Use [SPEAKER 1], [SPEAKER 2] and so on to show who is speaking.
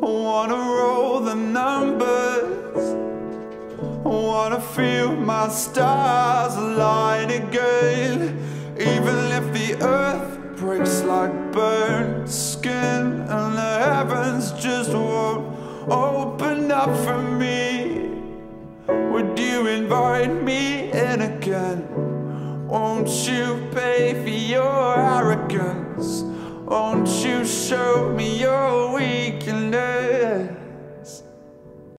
[SPEAKER 1] wanna roll the numbers, wanna feel my stars align again. Even if the earth breaks like burnt skin and the heavens just won't open up for me, would you invite me in again? Won't you pay for your arrogance? Won't you show me your weakness?